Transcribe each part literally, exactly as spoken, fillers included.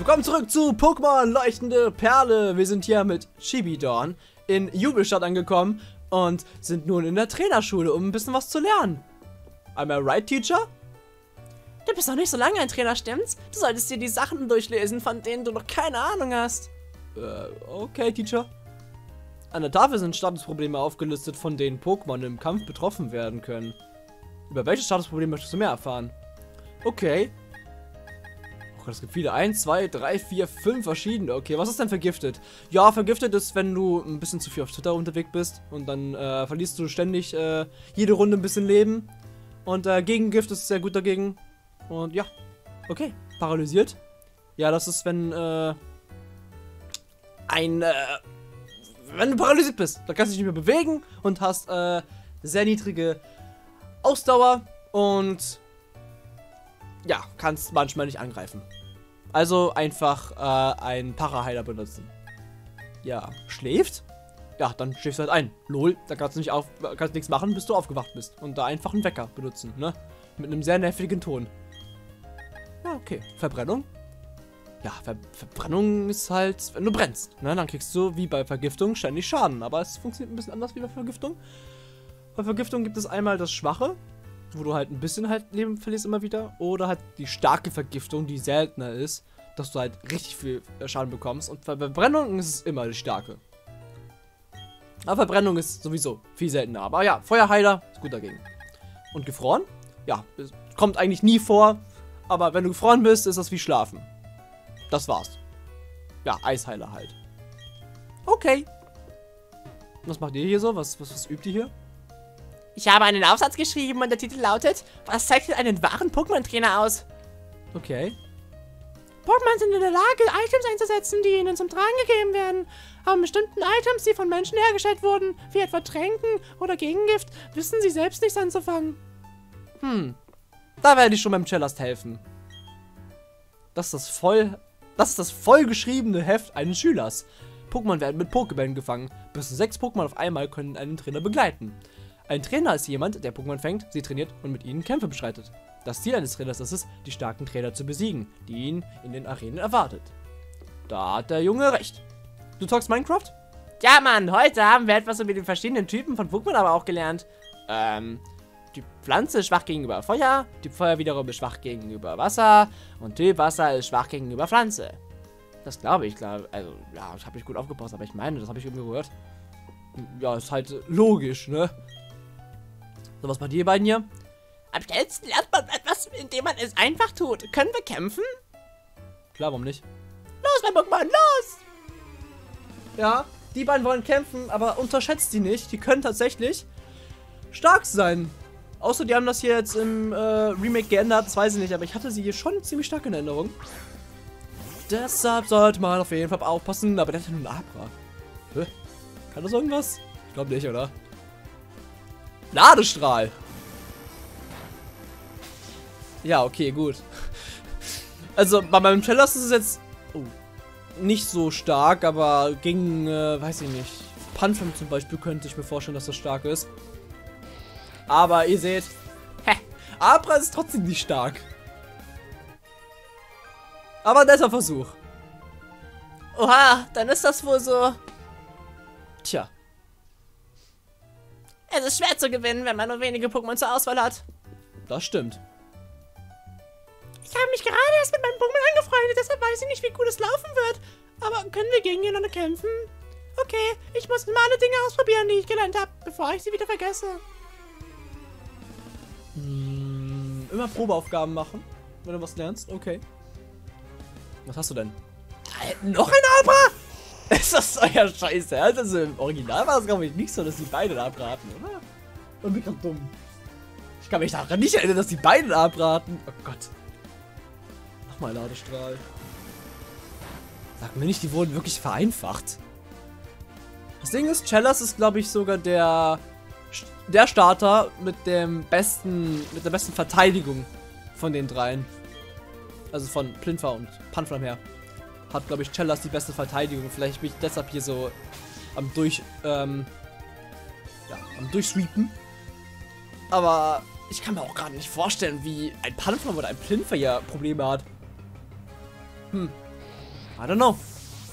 willkommen zurück zu Pokémon Leuchtende Perle. Wir sind hier mit Chibidorn in Jubelstadt angekommen und sind nun in der Trainerschule, um ein bisschen was zu lernen. Am I right, Teacher? Du bist noch nicht so lange ein Trainer, stimmt's? Du solltest dir die Sachen durchlesen, von denen du noch keine Ahnung hast. Äh, okay, Teacher. An der Tafel sind Statusprobleme aufgelistet, von denen Pokémon im Kampf betroffen werden können. Über welche Statusprobleme möchtest du mehr erfahren? Okay. Oh Gott, es gibt viele. Eins, zwei, drei, vier, fünf verschiedene. Okay, was ist denn vergiftet? Ja, vergiftet ist, wenn du ein bisschen zu viel auf Twitter unterwegs bist und dann äh, verlierst du ständig äh, jede Runde ein bisschen Leben. Und äh, Gegengift ist sehr gut dagegen. Und ja, okay. Paralysiert. Ja, das ist, wenn äh, ein, äh, wenn du paralysiert bist. Da kannst du dich nicht mehr bewegen und hast äh, sehr niedrige Ausdauer und ja, kannst manchmal nicht angreifen. Also einfach äh, einen Paraheiler benutzen. Ja, schläft? Ja, dann schläfst du halt ein. Lol, da kannst du nicht auf, kannst nichts machen, bis du aufgewacht bist. Und da einfach einen Wecker benutzen, ne? Mit einem sehr nervigen Ton. Ja, okay. Verbrennung? Ja, Ver Verbrennung ist halt, wenn du brennst, ne? Dann kriegst du wie bei Vergiftung ständig Schaden. Aber es funktioniert ein bisschen anders wie bei Vergiftung. Bei Vergiftung gibt es einmal das Schwache, wo du halt ein bisschen halt Leben verlierst immer wieder. Oder halt die starke Vergiftung, die seltener ist, dass du halt richtig viel Schaden bekommst. Und bei Verbrennung ist es immer die starke. Aber Verbrennung ist sowieso viel seltener. Aber ja, Feuerheiler ist gut dagegen. Und gefroren? Ja, es kommt eigentlich nie vor. Aber wenn du gefroren bist, ist das wie Schlafen. Das war's. Ja, Eisheiler halt. Okay. Was macht ihr hier so? Was, was, was übt ihr hier? Ich habe einen Aufsatz geschrieben und der Titel lautet: Was zeichnet einen wahren Pokémon-Trainer aus? Okay. Pokémon sind in der Lage, Items einzusetzen, die ihnen zum Tragen gegeben werden. Aber bestimmten Items, die von Menschen hergestellt wurden, wie etwa Tränken oder Gegengift, wissen sie selbst nichts anzufangen. Hm. Da werde ich schon beim Cellast helfen. Das ist das voll... Das ist das vollgeschriebene Heft eines Schülers. Pokémon werden mit Pokébällen gefangen. Bis zu sechs Pokémon auf einmal können einen Trainer begleiten. Ein Trainer ist jemand, der Pokémon fängt, sie trainiert und mit ihnen Kämpfe bestreitet. Das Ziel eines Trainers ist es, die starken Trainer zu besiegen, die ihn in den Arenen erwartet. Da hat der Junge recht. Du talkst Minecraft? Ja, Mann, heute haben wir etwas über die verschiedenen Typen von Pokémon aber auch gelernt. Ähm, Typ Pflanze ist schwach gegenüber Feuer, Typ Feuer wiederum ist schwach gegenüber Wasser und Typ Wasser ist schwach gegenüber Pflanze. Das glaube ich, klar. Also, ja, ich habe nicht gut aufgepasst, aber ich meine, das habe ich irgendwie gehört. Ja, ist halt logisch, ne? So, was macht ihr beiden hier? Am schnellsten lernt man etwas, indem man es einfach tut. Können wir kämpfen? Klar, warum nicht? Los, mein Pokémon, los! Ja, die beiden wollen kämpfen, aber unterschätzt die nicht. Die können tatsächlich stark sein. Außer die haben das hier jetzt im äh, Remake geändert, das weiß ich nicht, aber ich hatte sie hier schon ziemlich stark in Erinnerung. Deshalb sollte man auf jeden Fall aufpassen, aber der hat ja nur einen Abra. Hä? Kann das irgendwas? Ich glaube nicht, oder? Ladestrahl! Ja, okay, gut. Also, bei meinem Cellast ist es jetzt oh, nicht so stark, aber gegen, äh, weiß ich nicht, Panflam zum Beispiel könnte ich mir vorstellen, dass das stark ist. Aber ihr seht, hä, Abra ist trotzdem nicht stark. Aber ein netter Versuch. Oha, dann ist das wohl so. Tja. Es ist schwer zu gewinnen, wenn man nur wenige Pokémon zur Auswahl hat. Das stimmt. Ich habe mich gerade erst mit meinem Pokémon angefreundet, deshalb weiß ich nicht, wie gut es laufen wird. Aber können wir gegeneinander kämpfen? Okay, ich muss mal alle Dinge ausprobieren, die ich gelernt habe, bevor ich sie wieder vergesse. Hm, immer Probeaufgaben machen, wenn du was lernst. Okay. Was hast du denn? Äh, noch ein Abra? Ist das euer Scheiße? Also im Original war es, glaube ich, nicht so, dass die beiden abraten, oder? Und bin grad dumm. Ich kann mich daran nicht erinnern, dass die beiden abraten. Oh Gott. Nochmal Ladestrahl. Sag mir nicht, die wurden wirklich vereinfacht. Das Ding ist, Cellast ist, glaube ich, sogar der der Starter mit dem besten, mit der besten Verteidigung von den dreien. Also von Plinfa und Panflam her. Hat, glaube ich, Cellast die beste Verteidigung. Vielleicht bin ich deshalb hier so am durch, ähm, ja, am Durchsweepen. Aber ich kann mir auch gerade nicht vorstellen, wie ein Panflam oder ein Plinfa ja Probleme hat. Hm. I don't know.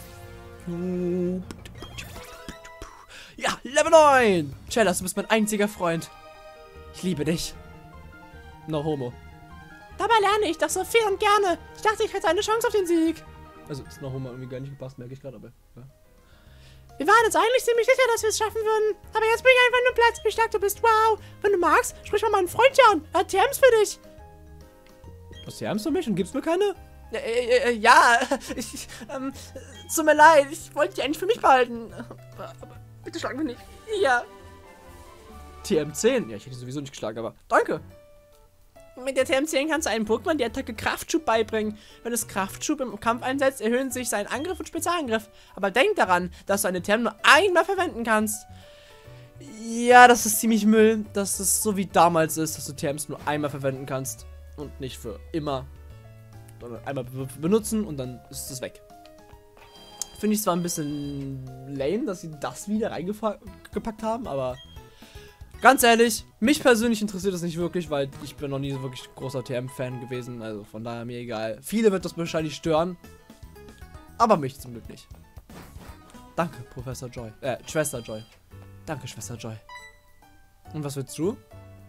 Ja, Level neun! Chellas, du bist mein einziger Freund. Ich liebe dich. No homo. Dabei lerne ich doch so viel und gerne. Ich dachte, ich hätte eine Chance auf den Sieg. Also, ist No homo irgendwie gar nicht gepasst, merke ich gerade, aber. Ja. Wir waren uns eigentlich ziemlich sicher, dass wir es schaffen würden. Aber jetzt bin ich einfach nur Platz, wie stark du bist. Wow. Wenn du magst, sprich mal meinen Freund hier an. Er hat T Ms für dich. Du hast T Ms für mich und gibst mir keine? Äh, äh, äh, ja, ich, ähm, tut mir leid. Ich wollte die eigentlich für mich behalten. Aber, aber bitte schlag mich nicht. Ja. T M zehn? Ja, ich hätte sowieso nicht geschlagen, aber danke. Mit der T M zehn kannst du einem Pokémon die Attacke Kraftschub beibringen. Wenn es Kraftschub im Kampf einsetzt, erhöhen sich sein Angriff und Spezialangriff. Aber denk daran, dass du eine T M nur einmal verwenden kannst. Ja, das ist ziemlich Müll, dass es so wie damals ist, dass du T Ms nur einmal verwenden kannst. Und nicht für immer. Sondern einmal be benutzen und dann ist es weg. Finde ich zwar ein bisschen lame, dass sie das wieder reingepackt haben, aber ganz ehrlich, mich persönlich interessiert das nicht wirklich, weil ich bin noch nie so wirklich großer T M-Fan gewesen, also von daher mir egal. Viele wird das wahrscheinlich stören, aber mich zum Glück nicht. Danke, Professor Joy. Äh, Schwester Joy. Danke, Schwester Joy. Und was willst du?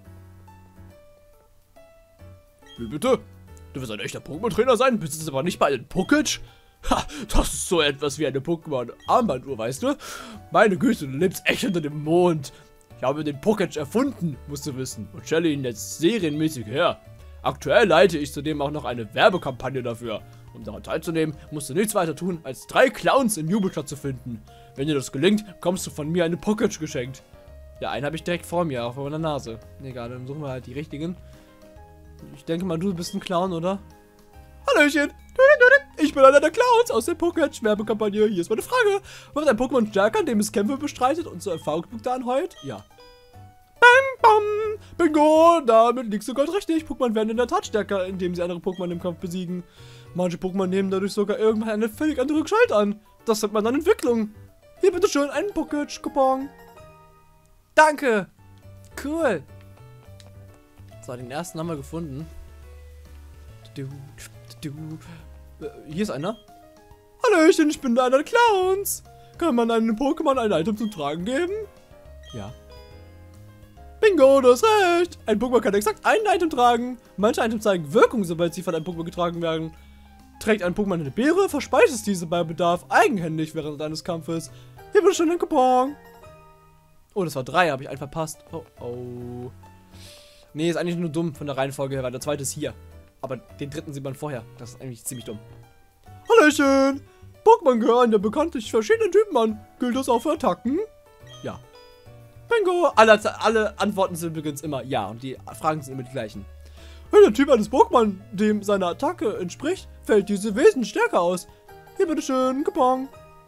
Wie bitte? Du wirst ein echter Pokémon-Trainer sein, besitzt aber nicht mal einen Pokétch? Ha, das ist so etwas wie eine Pokémon-Armbanduhr, weißt du? Meine Güte, du lebst echt unter dem Mond. Ich habe den Pokétch erfunden, musst du wissen, und stelle ihn jetzt serienmäßig her. Aktuell leite ich zudem auch noch eine Werbekampagne dafür. Um daran teilzunehmen, musst du nichts weiter tun, als drei Clowns in Jubelstadt zu finden. Wenn dir das gelingt, bekommst du von mir eine Pokétch geschenkt. Ja, einen habe ich direkt vor mir, auf meiner Nase. Egal, dann suchen wir halt die richtigen. Ich denke mal, du bist ein Clown, oder? Hallöchen! Ich bin einer der Clowns aus der Pokétch-Werbekampagne. Hier ist meine Frage. Wird ein Pokémon stärker, indem es Kämpfe bestreitet und so Erfahrungspunkte anheuert? Ja. Bam, bam! Bingo! Damit liegst du ganz richtig. Pokémon werden in der Tat stärker, indem sie andere Pokémon im Kampf besiegen. Manche Pokémon nehmen dadurch sogar irgendwann eine völlig andere Gestalt an. Das nennt man dann Entwicklung. Hier bitteschön einen Pokétch-Coupon. Danke! Cool! So, den ersten haben wir gefunden. Du, du, du. Äh, hier ist einer. Hallöchen, ich bin einer der Clowns. Kann man einem Pokémon ein Item zum Tragen geben? Ja. Bingo, du hast recht. Ein Pokémon kann exakt ein Item tragen. Manche Items zeigen Wirkung, sobald sie von einem Pokémon getragen werden. Trägt ein Pokémon eine Beere, verspeist es diese bei Bedarf eigenhändig während eines Kampfes. Hier wird schon ein Coupon. Oh, das war drei, habe ich einen verpasst. Oh, oh. Nee, ist eigentlich nur dumm von der Reihenfolge her, weil der zweite ist hier. Aber den dritten sieht man vorher. Das ist eigentlich ziemlich dumm. Hallöchen! Pokémon gehören ja bekanntlich verschiedenen Typen an. Gilt das auch für Attacken? Ja. Bingo! Alle, alle Antworten sind übrigens immer ja und die Fragen sind immer die gleichen. Wenn der Typ eines Pokémon dem seine Attacke entspricht, fällt diese Wesen stärker aus. Hier bitteschön, Coupon.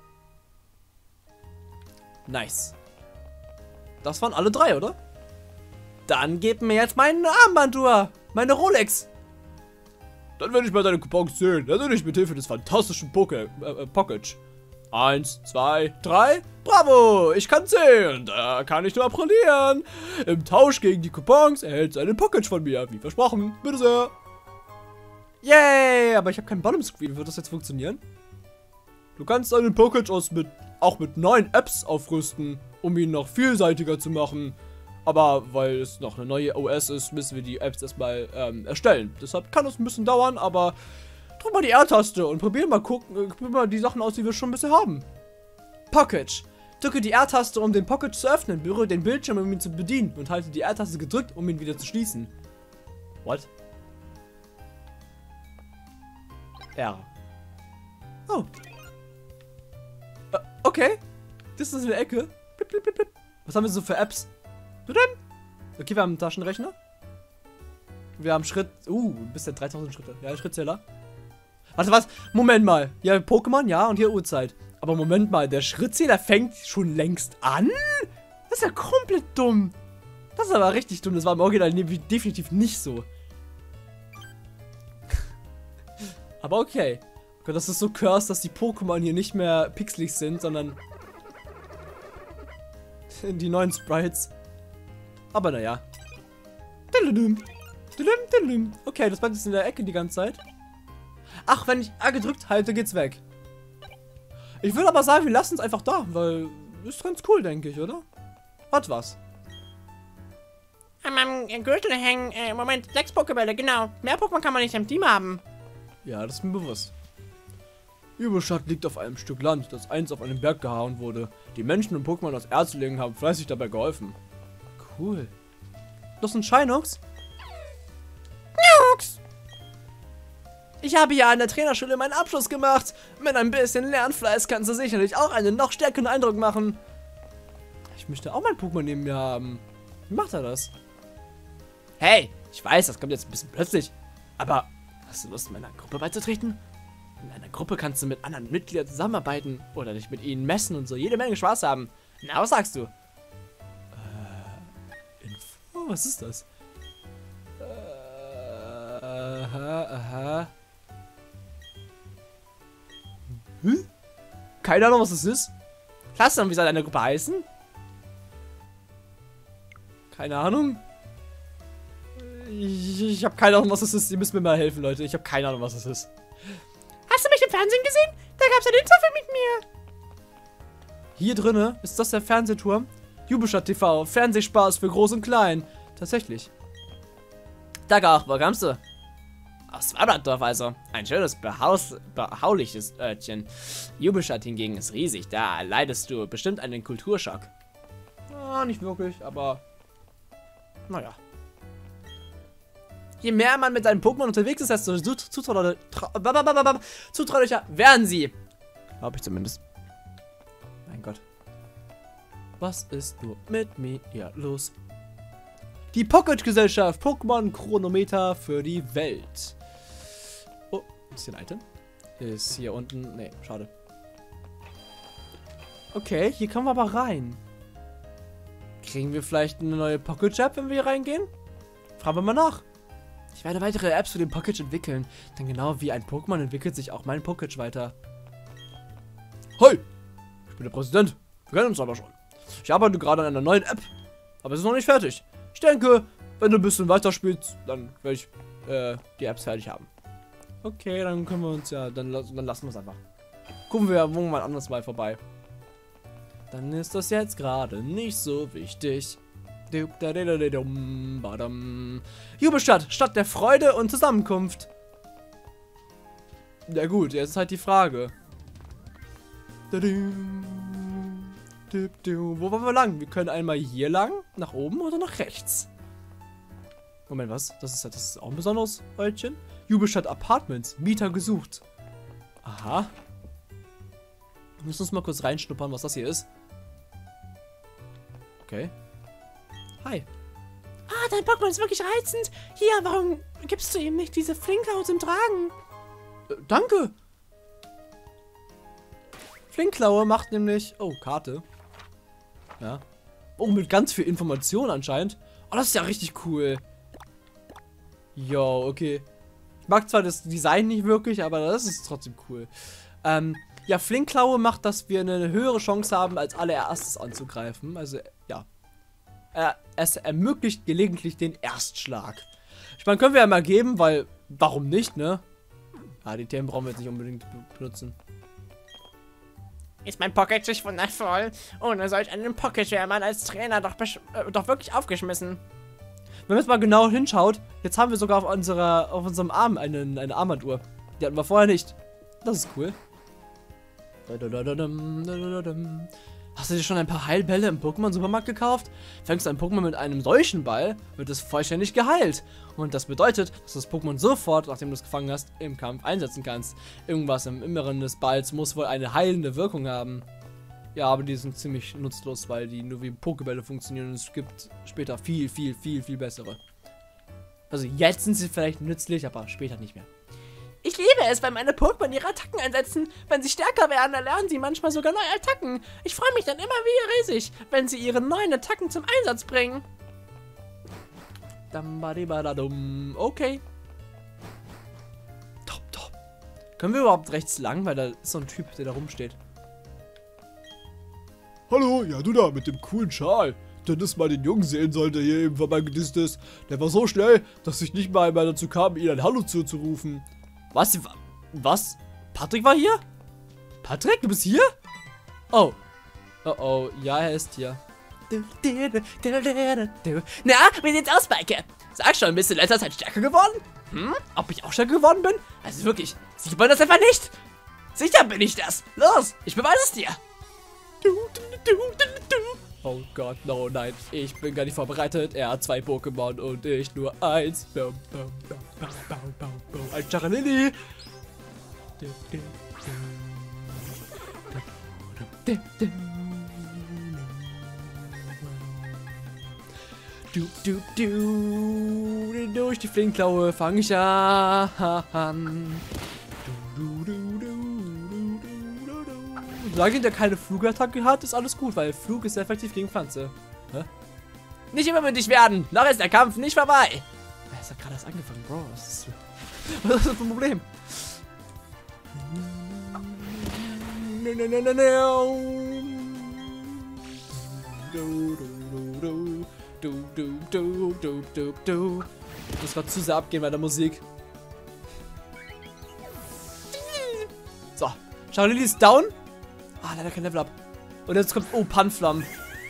Nice. Das waren alle drei, oder? Dann gib mir jetzt meine Armbanduhr, meine Rolex. Dann werde ich mal deine Coupons zählen. Natürlich mit Hilfe des fantastischen Poké, äh, Pokétch. Eins, zwei, drei. Bravo, ich kann zählen. Da kann ich nur applaudieren. Im Tausch gegen die Coupons erhältst du einen Pokétch von mir. Wie versprochen. Bitte sehr. Yay, aber ich habe keinen Bottom Screen. Wie wird das jetzt funktionieren? Du kannst einen Pokétch aus mit, auch mit neuen Apps aufrüsten, um ihn noch vielseitiger zu machen. Aber weil es noch eine neue O S ist, müssen wir die Apps erstmal ähm, erstellen. Deshalb kann es ein bisschen dauern, aber drück mal die R-Taste und probier mal gucken, äh, probier mal die Sachen aus, die wir schon bisher haben. Pokétch. Drücke die R-Taste, um den Pokétch zu öffnen. Berühre den Bildschirm, um ihn zu bedienen. Und halte die R-Taste gedrückt, um ihn wieder zu schließen. What? R. Oh. Äh, okay. Das ist eine Ecke. Blip, blip, blip, blip. Was haben wir so für Apps? Okay, wir haben einen Taschenrechner. Wir haben Schritt... Uh, bis der dreitausend Schritte. Ja, Schrittzähler. Warte, was? Moment mal. Ja, Pokémon, ja, und hier Uhrzeit. Aber Moment mal, der Schrittzähler fängt schon längst an? Das ist ja komplett dumm. Das ist aber richtig dumm. Das war im Original definitiv nicht so. Aber okay. Okay, das ist so cursed, dass die Pokémon hier nicht mehr pixelig sind, sondern die neuen Sprites. Aber naja. Okay, das bleibt jetzt in der Ecke die ganze Zeit. Ach, wenn ich A gedrückt halte, geht's weg. Ich würde aber sagen, wir lassen es einfach da, weil ist ganz cool, denke ich, oder? Hat was. An meinem Gürtel hängen, äh, Moment, sechs Pokébälle, genau. Mehr Pokémon kann man nicht im Team haben. Ja, das ist mir bewusst. Überstadt liegt auf einem Stück Land, das einst auf einem Berg gehauen wurde. Die Menschen und Pokémon aus Erzlingen haben fleißig dabei geholfen. Cool. Das sind Shinox? Nux! Ich habe hier an der Trainerschule meinen Abschluss gemacht. Mit ein bisschen Lernfleiß kannst du sicherlich auch einen noch stärkeren Eindruck machen. Ich möchte auch mein Pokémon neben mir haben. Wie macht er das? Hey, ich weiß, das kommt jetzt ein bisschen plötzlich. Aber hast du Lust, meiner Gruppe beizutreten? In einer Gruppe kannst du mit anderen Mitgliedern zusammenarbeiten oder dich mit ihnen messen und so jede Menge Spaß haben. Na, was sagst du? Äh, Info? Was ist das? Äh, aha, aha. Hm? Keine Ahnung, was das ist. Klasse, und wie soll deine Gruppe heißen? Keine Ahnung. Ich, ich habe keine Ahnung, was das ist. Ihr müsst mir mal helfen, Leute. Ich habe keine Ahnung, was das ist. Hast du mich im Fernsehen gesehen? Da gab's ein Interview mit mir. Hier drinne ist das der Fernsehturm. Jubelstadt T V. Fernsehspaß für Groß und Klein. Tatsächlich. Dagach, wo kommst du? Aus Swablatdorf also. Ein schönes, behaus, behauliches Örtchen. Jubelstadt hingegen ist riesig. Da leidest du bestimmt einen Kulturschock. Ah, nicht wirklich, aber... Naja. Je mehr man mit seinen Pokémon unterwegs ist, desto zutraulicher werden sie. Glaube ich zumindest. Mein Gott. Was ist nur mit mir los? Die Pocket-Gesellschaft. Pokémon-Chronometer für die Welt. Oh, ist hier ein Item? Ist hier unten. Nee, schade. Okay, hier kommen wir aber rein. Kriegen wir vielleicht eine neue Pocket-Jab, wenn wir hier reingehen? Fragen wir mal nach. Ich werde weitere Apps für den Pocket entwickeln. Denn genau wie ein Pokémon entwickelt sich auch mein Pocket weiter. Hi! Ich bin der Präsident. Wir kennen uns aber schon. Ich arbeite gerade an einer neuen App. Aber es ist noch nicht fertig. Ich denke, wenn du ein bisschen weiterspielst, dann werde ich äh, die Apps fertig haben. Okay, dann können wir uns ja, dann, dann lassen wir es einfach. Gucken wir ja mal anders mal vorbei. Dann ist das jetzt gerade nicht so wichtig. Jubelstadt, Stadt der Freude und Zusammenkunft. Ja gut, jetzt ist halt die Frage. Wo wollen wir lang? Wir können einmal hier lang, nach oben oder nach rechts. Moment, was? Das ist, das ist auch ein besonderes Örtchen. Jubelstadt Apartments, Mieter gesucht. Aha. Wir müssen uns mal kurz reinschnuppern, was das hier ist. Okay. Hi. Ah, dein Pokémon ist wirklich reizend. Hier, warum gibst du ihm nicht diese Flinklaue zum Tragen? Äh, danke. Flinklaue macht nämlich... Oh, Karte. Ja. Oh, mit ganz viel Information anscheinend. Oh, das ist ja richtig cool. Jo, okay. Ich mag zwar das Design nicht wirklich, aber das ist trotzdem cool. Ähm, ja, Flinklaue macht, dass wir eine höhere Chance haben, als allererstes anzugreifen. Also, ja. Äh, es ermöglicht gelegentlich den Erstschlag. Ich meine, können wir ja mal geben, weil, warum nicht, ne? Ah, die Themen brauchen wir jetzt nicht unbedingt benutzen. Ist mein Pocket sich wundervoll? Ohne solch einen Pocket wäre man als Trainer doch, äh, doch wirklich aufgeschmissen. Wenn man jetzt mal genau hinschaut, jetzt haben wir sogar auf, unserer, auf unserem Arm eine, eine Armbanduhr. Die hatten wir vorher nicht. Das ist cool. Hast du dir schon ein paar Heilbälle im Pokémon-Supermarkt gekauft? Fängst du ein Pokémon mit einem solchen Ball, wird es vollständig geheilt. Und das bedeutet, dass du das Pokémon sofort, nachdem du es gefangen hast, im Kampf einsetzen kannst. Irgendwas im Inneren des Balls muss wohl eine heilende Wirkung haben. Ja, aber die sind ziemlich nutzlos, weil die nur wie Pokébälle funktionieren und es gibt später viel, viel, viel, viel bessere. Also jetzt sind sie vielleicht nützlich, aber später nicht mehr. Ich liebe es, wenn meine Pokémon ihre Attacken einsetzen. Wenn sie stärker werden, erlernen sie manchmal sogar neue Attacken. Ich freue mich dann immer wie riesig, wenn sie ihre neuen Attacken zum Einsatz bringen. Okay. Top, top. Können wir überhaupt rechts lang? Weil da ist so ein Typ, der da rumsteht. Hallo, ja du da mit dem coolen Schal. Denn das mal den Jungen sehen sollte, hier eben vorbeigedisst ist. Der war so schnell, dass ich nicht mal einmal dazu kam, ihn ein Hallo zuzurufen. Was? Was? Patrick war hier? Patrick, du bist hier? Oh. Oh oh, ja, er ist hier. Na, wie sieht's aus, Maike? Sag schon, bist du in letzter Zeit stärker geworden? Hm? Ob ich auch stärker geworden bin? Also wirklich, sieht man das einfach nicht? Sicher bin ich das. Los, ich beweise es dir. Oh Gott, no, nein. Ich bin gar nicht vorbereitet. Er hat zwei Pokémon und ich nur eins. Ein Charalili. Du, du, du, durch die Flinkklaue fange ich an. Du, du, du, du, du, du, du. Solange der keine Flugattacke hat, ist alles gut, weil Flug ist sehr effektiv gegen Pflanze. Hä? Nicht übermütig werden, noch ist der Kampf nicht vorbei. Es hat gerade erst angefangen, Bro. Was ist, was ist das für ein Problem? Du, du, du, du, du, du. Ich muss gerade zu sehr abgehen bei der Musik. So, Charlie ist down. Ah, leider kein Level up. Und jetzt kommt, oh, Panflam.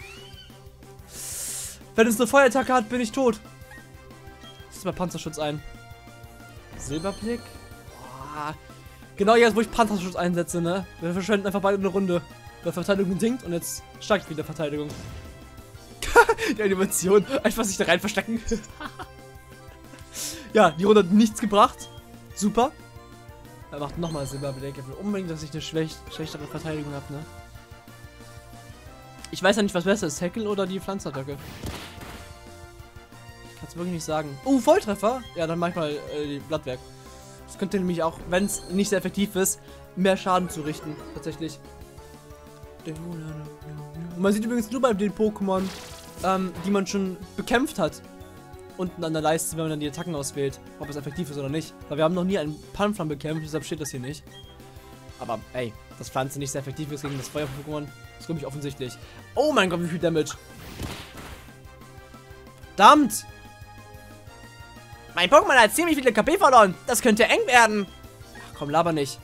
Wenn es eine Feuerattacke hat, bin ich tot. Das ist bei Panzerschutz ein. Silberblick. Boah. Genau jetzt, wo ich Panzerschutz einsetze, ne? Wir verschwenden einfach beide eine Runde. Weil Verteidigung sinkt und jetzt steigt wieder Verteidigung. Die Animation. Einfach sich da rein verstecken. Ja, die Runde hat nichts gebracht. Super. Er macht nochmal Silberblick. Er will unbedingt, dass ich eine schlecht, schlechtere Verteidigung habe, ne? Ich weiß ja nicht, was besser ist. Tackle oder die Pflanzattacke. Ich kann es wirklich nicht sagen. Oh, Volltreffer. Ja, dann manchmal äh, die Blattwerk. Das könnte nämlich auch, wenn es nicht sehr effektiv ist, mehr Schaden zurichten. Tatsächlich. Und man sieht übrigens nur bei den Pokémon, ähm, die man schon bekämpft hat, unten an der Leiste, wenn man dann die Attacken auswählt, ob es effektiv ist oder nicht. Weil wir haben noch nie einen Panflam bekämpft, deshalb steht das hier nicht. Aber ey, dass Pflanze nicht sehr effektiv ist gegen das Feuer-Pokémon, ist glaube ich offensichtlich. Oh mein Gott, wie viel Damage. Verdammt! Mein Pokémon hat ziemlich viele K P verloren. Das könnte eng werden. Ach komm, laber nicht.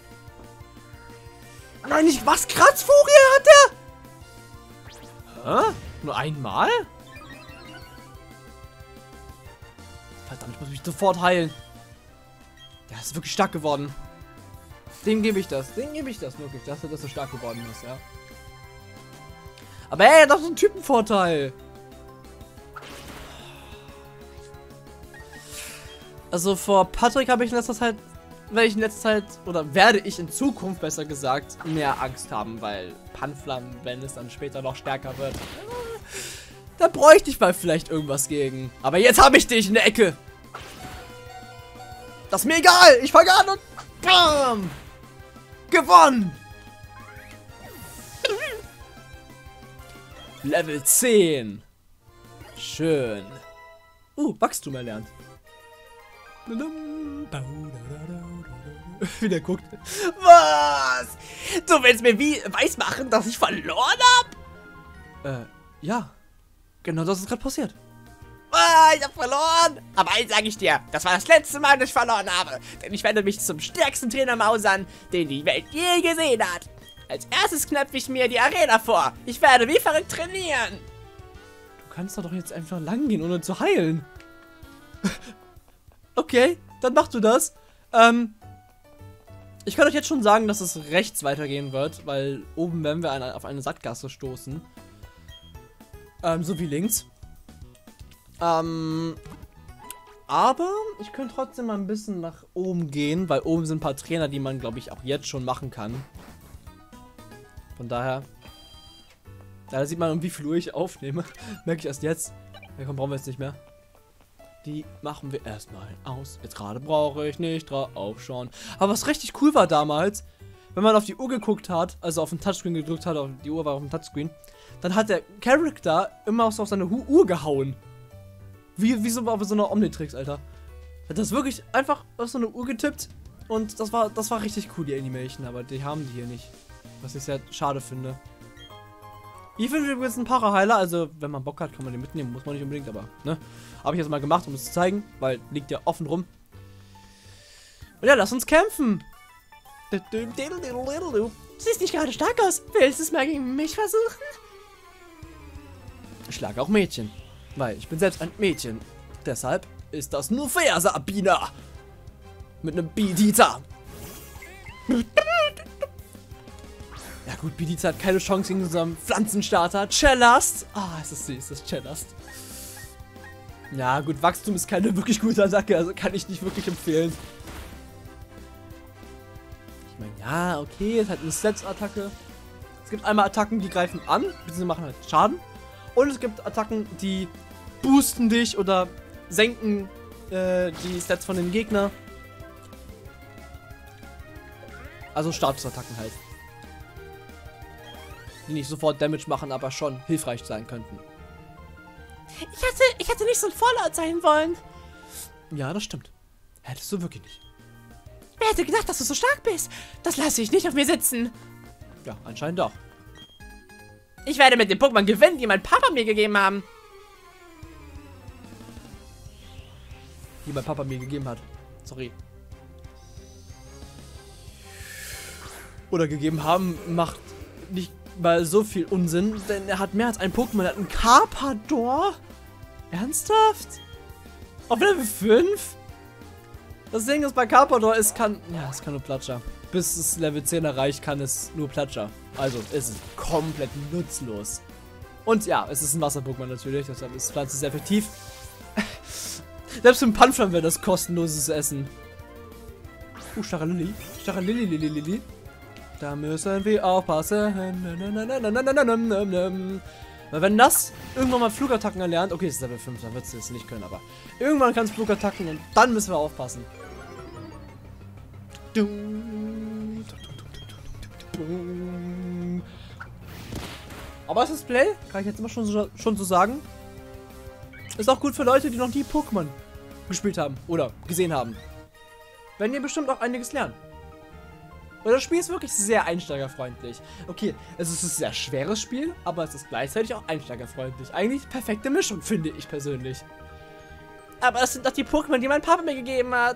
Nein, nicht was? Kratzfurie hat der? Hä? Nur einmal? Verdammt, ich muss mich sofort heilen. Der ist wirklich stark geworden. Dem gebe ich das. Dem gebe ich das wirklich, dass er das so stark geworden ist, ja. Aber ey, das ist ein Typenvorteil. Also vor Patrick habe ich in letzter Zeit, werde ich in letzter Zeit, oder werde ich in Zukunft besser gesagt, mehr Angst haben, weil Panflam, wenn es dann später noch stärker wird, da bräuchte ich mal vielleicht irgendwas gegen. Aber jetzt habe ich dich in der Ecke. Das ist mir egal. Ich fange an und bam! Gewonnen! Level zehn. Schön. Uh, Wachstum erlernt. Wie der guckt. Was? Du willst mir wie weismachen, dass ich verloren habe? Äh, ja. Genau das ist gerade passiert. Ah, ich hab verloren. Aber eins sage ich dir, das war das letzte Mal, dass ich verloren habe. Denn ich werde mich zum stärksten Trainer mausern, den die Welt je gesehen hat. Als erstes knöpfe ich mir die Arena vor. Ich werde wie verrückt trainieren. Du kannst doch jetzt einfach lang gehen, ohne zu heilen. Okay, dann machst du das. Ähm, ich kann euch jetzt schon sagen, dass es rechts weitergehen wird, weil oben werden wir eine, auf eine Sackgasse stoßen. Ähm, so wie links. Ähm, aber ich könnte trotzdem mal ein bisschen nach oben gehen, weil oben sind ein paar Trainer, die man, glaube ich, auch jetzt schon machen kann. Von daher, da sieht man, um wie viel Uhr ich aufnehme. Merke ich erst jetzt. Ja, komm, brauchen wir jetzt nicht mehr. Die machen wir erstmal aus. Jetzt gerade brauche ich nicht drauf schauen. Aber was richtig cool war damals, wenn man auf die Uhr geguckt hat, also auf den Touchscreen gedrückt hat, auf die Uhr war auf dem Touchscreen, dann hat der Charakter immer so auf seine Hu Uhr gehauen. Wie, wie so auf so einer Omnitrix, Alter. Hat das wirklich einfach auf so eine Uhr getippt und das war, das war richtig cool, die Animation, aber die haben die hier nicht. Was ich sehr schade finde. Hier finden wir übrigens einen Paraheiler, also wenn man Bock hat, kann man den mitnehmen, muss man nicht unbedingt, aber ne. Habe ich jetzt mal gemacht, um es zu zeigen, weil liegt ja offen rum. Und ja, lass uns kämpfen. Du siehst nicht gerade stark aus. Willst du es mal gegen mich versuchen? Ich schlage auch Mädchen. Weil ich bin selbst ein Mädchen. Deshalb ist das nur fair, Sabina. Mit einem Bidita. Ja gut, Bidita hat keine Chance gegen unseren Pflanzenstarter. Cellast. Ah, oh, ist das süß, das Cellast. Ja gut, Wachstum ist keine wirklich gute Attacke, also kann ich nicht wirklich empfehlen. Ich meine, ja, okay, es hat eine Stats-Attacke. Es gibt einmal Attacken, die greifen an, beziehungsweise machen halt Schaden. Und es gibt Attacken, die boosten dich oder senken äh, die Stats von dem Gegner. Also Statusattacken halt. Die nicht sofort Damage machen, aber schon hilfreich sein könnten. Ich hätte, ich hätte nicht so ein Fallout sein wollen. Ja, das stimmt. Hättest du wirklich nicht. Wer hätte gedacht, dass du so stark bist? Das lasse ich nicht auf mir sitzen. Ja, anscheinend auch. Ich werde mit den Pokémon gewinnen, die mein Papa mir gegeben haben. Die mein Papa mir gegeben hat. Sorry. Oder gegeben haben, macht nicht mal so viel Unsinn, denn er hat mehr als ein Pokémon. Er hat einen Carpador. Ernsthaft? Auf Level fünf? Das Ding ist, bei Carpador, es kann... Ja, es kann nur Platscher. Bis es Level zehn erreicht, kann es nur Platscher. Also, ist es komplett nutzlos. Und ja, es ist ein Wasser-Pokémon natürlich, deshalb ist Pflanze sehr effektiv. Selbst im Panflam wäre das kostenloses Essen. Uh, Staralilli. Staralilli, Lili, Lili. Da müssen wir aufpassen. Weil wenn das irgendwann mal Flugattacken erlernt, okay, es ist Level fünf, dann wird es das nicht können, aber irgendwann kann es Flugattacken und dann müssen wir aufpassen. Aber das Display, kann ich jetzt immer schon so, schon so sagen, ist auch gut für Leute, die noch nie Pokémon gespielt haben oder gesehen haben. Werden ihr bestimmt auch einiges lernen. Und das Spiel ist wirklich sehr einsteigerfreundlich. Okay, es ist ein sehr schweres Spiel, aber es ist gleichzeitig auch einsteigerfreundlich. Eigentlich perfekte Mischung, finde ich persönlich. Aber das sind doch die Pokémon, die mein Papa mir gegeben hat.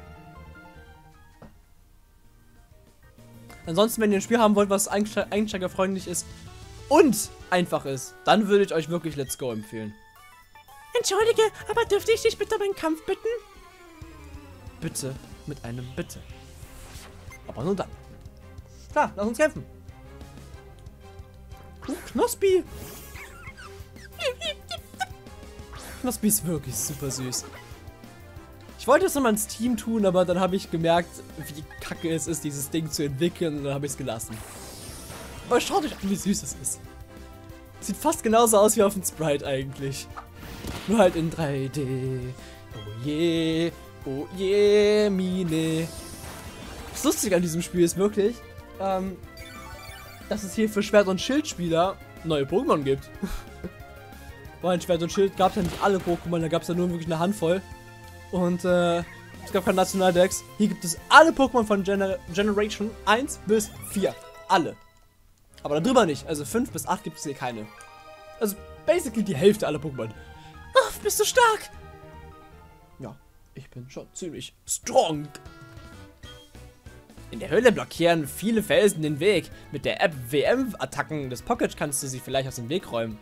Ansonsten, wenn ihr ein Spiel haben wollt, was einsteigerfreundlich ist und einfach ist, dann würde ich euch wirklich Let's Go empfehlen. Entschuldige, aber dürfte ich dich bitte um einen Kampf bitten? Bitte, mit einem Bitte. Aber nur dann. Klar, lass uns kämpfen. Uh, Knospi. Knospi ist wirklich super süß. Ich wollte es nochmal ins Team tun, aber dann habe ich gemerkt, wie kacke es ist, dieses Ding zu entwickeln, und dann habe ich es gelassen. Aber schaut euch an, wie süß es ist. Sieht fast genauso aus wie auf dem Sprite eigentlich. Nur halt in drei D. Oh je, oh je, Mine. Das Lustige an diesem Spiel ist wirklich, ähm, dass es hier für Schwert- und Schildspieler neue Pokémon gibt. Weil in Schwert und Schild gab es ja nicht alle Pokémon, da gab es ja nur wirklich eine Handvoll. Und äh, es gab keine Nationaldex. Hier gibt es alle Pokémon von Gener Generation eins bis vier. Alle. Aber darüber nicht. Also fünf bis acht gibt es hier keine. Also basically die Hälfte aller Pokémon. Oh, bist du stark? Ja, ich bin schon ziemlich strong. In der Höhle blockieren viele Felsen den Weg. Mit der App W M-Attacken des Pocket kannst du sie vielleicht aus dem Weg räumen.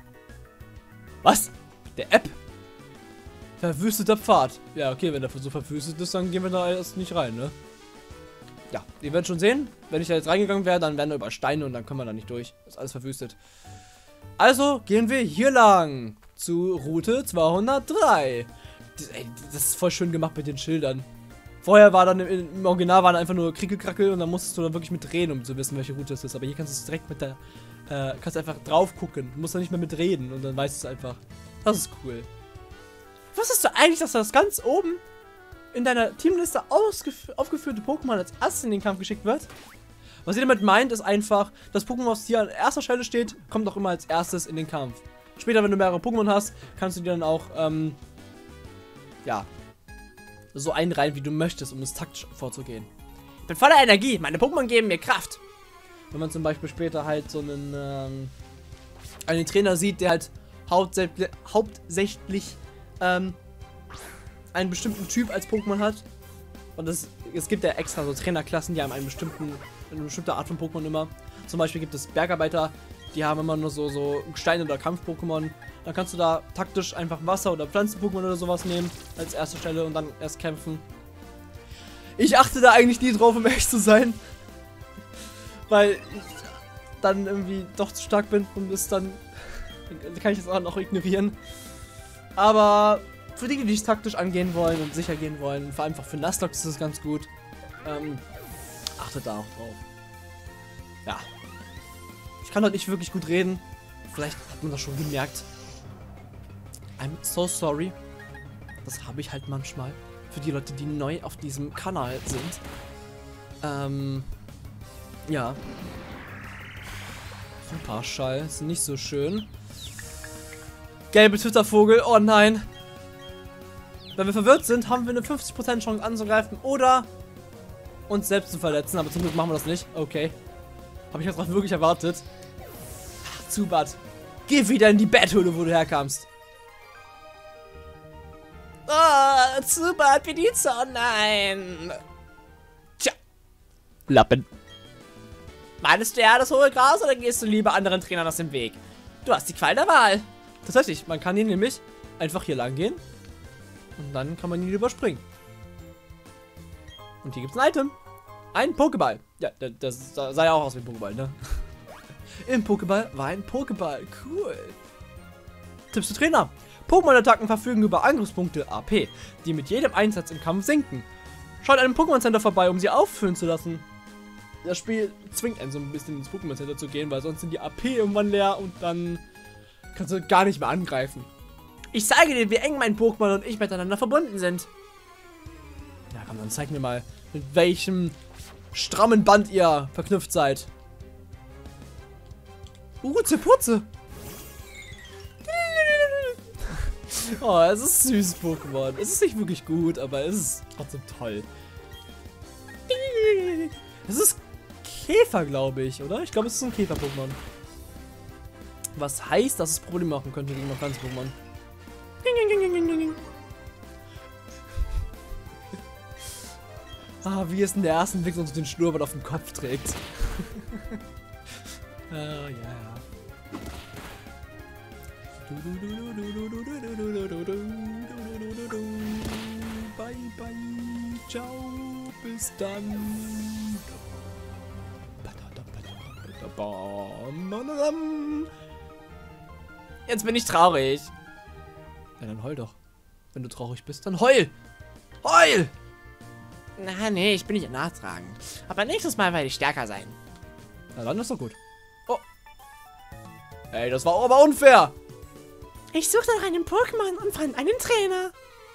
Was? Der App? Verwüsteter Pfad. Ja, okay, wenn der so verwüstet ist, dann gehen wir da erst nicht rein, ne? Ja, ihr werdet schon sehen. Wenn ich da jetzt reingegangen wäre, dann wären da über Steine und dann können wir da nicht durch. Das ist alles verwüstet. Also gehen wir hier lang. Zu Route zweihundertdrei. Das, ey, das ist voll schön gemacht mit den Schildern. Vorher war dann im, im Original waren einfach nur Krickelkrackel und dann musstest du da wirklich mit drehen, um zu wissen, welche Route es ist. Aber hier kannst du es direkt mit der, äh, kannst einfach drauf gucken. Du musst da nicht mehr mit reden und dann weißt du es einfach. Das ist cool. Wusstest du eigentlich, dass das ganz oben in deiner Teamliste aufgeführte Pokémon als erstes in den Kampf geschickt wird? Was ihr damit meint, ist einfach, das Pokémon, was hier an erster Stelle steht, kommt auch immer als erstes in den Kampf. Später, wenn du mehrere Pokémon hast, kannst du dir dann auch, ähm, ja, so einreihen, wie du möchtest, um es taktisch vorzugehen. Ich bin voller Energie. Meine Pokémon geben mir Kraft. Wenn man zum Beispiel später halt so einen, ähm, einen Trainer sieht, der halt hauptsächlich, hauptsächlich ähm, einen bestimmten Typ als Pokémon hat. Und das, es gibt ja extra so Trainerklassen, die einem einen bestimmten eine bestimmte Art von Pokémon immer. Zum Beispiel gibt es Bergarbeiter, die haben immer nur so, so Stein- oder Kampf-Pokémon. Dann kannst du da taktisch einfach Wasser- oder Pflanzen-Pokémon oder sowas nehmen als erste Stelle und dann erst kämpfen. Ich achte da eigentlich nie drauf, um ehrlich zu sein. Weil ich dann irgendwie doch zu stark bin und es dann kann ich das auch noch ignorieren. Aber für die, die es taktisch angehen wollen und sicher gehen wollen, vor allem einfach für Nuzlocke ist es ganz gut. Ähm, achtet da auch drauf. Ja. Ich kann heute nicht wirklich gut reden. Vielleicht hat man das schon gemerkt. I'm so sorry. Das habe ich halt manchmal. Für die Leute, die neu auf diesem Kanal sind. Ähm, ja. Super Schall. Ist nicht so schön. Gelbe Twittervogel. Oh nein. Wenn wir verwirrt sind, haben wir eine fünfzig Prozent Chance anzugreifen oder uns selbst zu verletzen. Aber zum Glück machen wir das nicht. Okay. Habe ich jetzt auch wirklich erwartet. Ach, Zubat. Geh wieder in die Betthöhle, wo du herkamst. Oh, Zubat, Pizza, oh nein. Tja. Lappen. Meinst du ja das hohe Gras oder gehst du lieber anderen Trainern aus dem Weg? Du hast die Qual der Wahl. Tatsächlich, man kann hier nämlich einfach hier lang gehen. Und dann kann man ihn überspringen. Und hier gibt es ein Item. Ein Pokéball. Ja, das, das sah ja auch aus wie ein Pokéball, ne? Im Pokéball war ein Pokéball. Cool. Tipps für Trainer. Pokémon-Attacken verfügen über Angriffspunkte A P, die mit jedem Einsatz im Kampf sinken. Schaut einem Pokémon-Center vorbei, um sie auffüllen zu lassen. Das Spiel zwingt einen so ein bisschen ins Pokémon-Center zu gehen, weil sonst sind die A P irgendwann leer und dann kannst du gar nicht mehr angreifen. Ich zeige dir, wie eng mein Pokémon und ich miteinander verbunden sind. Ja, komm, dann zeig mir mal, mit welchem strammen Band ihr verknüpft seid. Urze Purze. Oh, es ist süß, Pokémon. Es ist nicht wirklich gut, aber es ist trotzdem toll. Es ist Käfer, glaube ich, oder? Ich glaube, es ist ein Käfer-Pokémon. Was heißt, dass es Probleme machen könnte gegen ein Pflanzen-Pokémon. Ah, wie es in der ersten Entwicklung so den Schnurrbart auf dem Kopf trägt. Ah, ja, ja. Bye, bye. Ciao. Bis dann. Jetzt bin ich traurig. Ja, dann heul doch. Wenn du traurig bist, dann heul. Heul! Na, nee, ich bin nicht nachtragend. Aber nächstes Mal werde ich stärker sein. Na, dann ist doch gut. Oh. Ey, das war aber unfair. Ich suchte nach einem Pokémon und fand einen Trainer.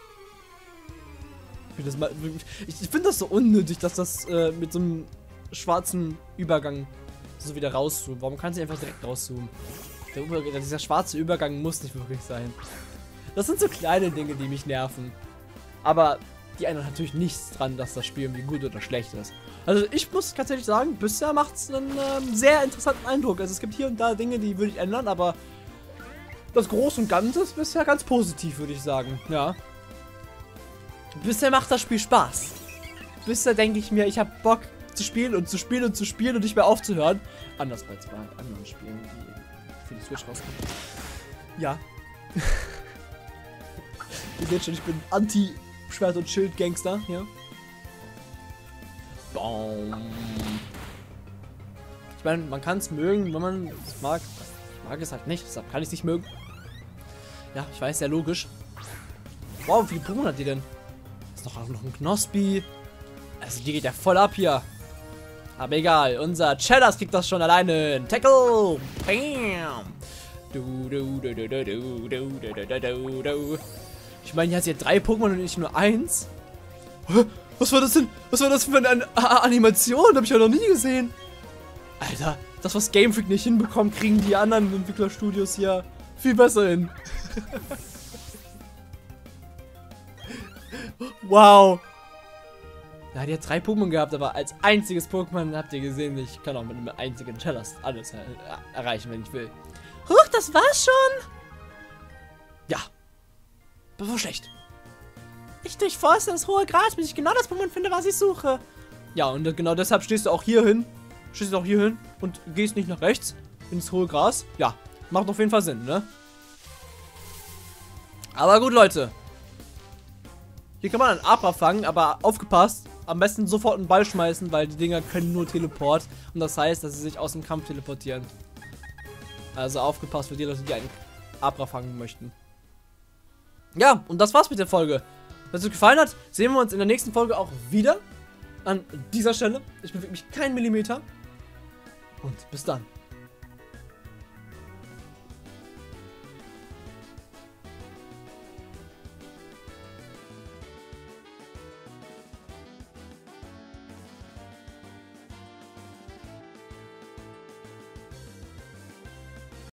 Ich, ich finde das so unnötig, dass das äh, mit so einem schwarzen Übergang so wieder rauszoomt. Warum kann sie einfach direkt rauszoomen? Der Über dieser schwarze Übergang muss nicht wirklich sein. Das sind so kleine Dinge, die mich nerven. Aber die ändern natürlich nichts dran, dass das Spiel irgendwie gut oder schlecht ist. Also ich muss tatsächlich sagen, bisher macht es einen ähm, sehr interessanten Eindruck. Also es gibt hier und da Dinge, die würde ich ändern, aber das Große und Ganze ist bisher ganz positiv, würde ich sagen. Ja. Bisher macht das Spiel Spaß. Bisher denke ich mir, ich habe Bock zu spielen und zu spielen und zu spielen und nicht mehr aufzuhören. Anders als bei anderen Spielen, die für die Switch rauskommen. Ja. Ihr seht schon, ich bin Anti-Schwert- und Schild-Gangster, ja. Baum. Ich meine, man kann es mögen, wenn man es mag. Ich mag es halt nicht, deshalb kann ich es nicht mögen. Ja, ich weiß, sehr logisch. Wow, wie viele Pokémon hat die denn? Ist noch, noch ein Knospi. Also die geht ja voll ab hier. Aber egal, unser Cheddars kriegt das schon alleine. Tackle! Bam! Du, du, du, du, du, du, du, du, du, du. Ich meine, hier hat sie ja drei Pokémon und nicht nur eins. Was war das denn? Was war das für eine An A Animation? Hab ich ja noch nie gesehen. Alter, das, was Game Freak nicht hinbekommt, kriegen die anderen Entwicklerstudios hier viel besser hin. Wow. Ja, die hat drei Pokémon gehabt, aber als einziges Pokémon habt ihr gesehen, ich kann auch mit einem einzigen Cheddars alles er erreichen, wenn ich will. Huch, das war's schon? Ja. Das war schlecht. Ich durchforste das hohe Gras, bis ich genau das Pokémon finde, was ich suche. Ja, und genau deshalb stehst du auch hier hin schießt auch hier hin und gehst nicht nach rechts ins hohe Gras. Ja, macht auf jeden Fall Sinn, ne? Aber gut, Leute. Hier kann man einen Abra fangen, aber aufgepasst. Am besten sofort einen Ball schmeißen, weil die Dinger können nur Teleport. Und das heißt, dass sie sich aus dem Kampf teleportieren. Also aufgepasst für die Leute, die einen Abra fangen möchten. Ja, und das war's mit der Folge. Wenn es euch gefallen hat, sehen wir uns in der nächsten Folge auch wieder. An dieser Stelle. Ich bewege mich keinen Millimeter. Und bis dann.